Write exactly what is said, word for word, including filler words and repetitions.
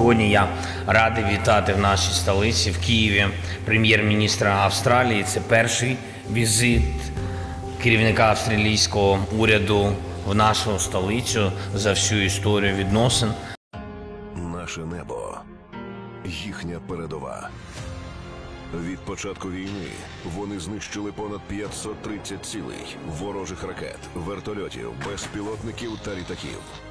Сьогодні я радий вітати в нашій столиці, в Києві, прем'єр-міністра Австралії. Це перший візит керівника австралійського уряду в нашу столицю за всю історію відносин. Наше небо – їхня передова. Від початку війни вони знищили понад п'ятсот тридцять цілей ворожих ракет, вертольотів, безпілотників та літаків.